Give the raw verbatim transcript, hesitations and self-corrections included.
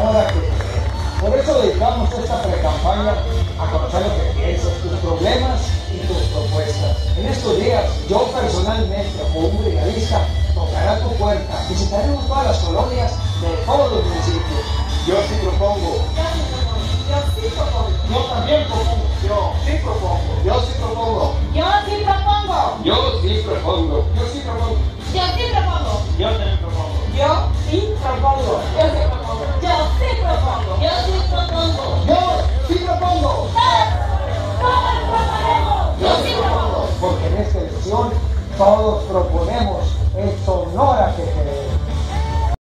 Sonora que queremos. Por eso dedicamos esta pre-campaña a conocer lo que piensas, tus problemas y tus propuestas. En estos días, yo personalmente, como un brigadista, tocará tu puerta. Visitaremos todas las colonias de todos los municipios. Yo sí propongo. Yo sí propongo. Yo también propongo. Yo sí propongo. Yo sí propongo. Yo sí propongo. Yo sí propongo. Yo sí propongo. Yo sí propongo. Yo también propongo. Yo sí propongo. Yo sí propongo. Yo sí propongo. Yo sí propongo. Yo sí propongo. Todos proponemos. Yo sí propongo. Porque en esta elección todos proponemos. Es Sonora que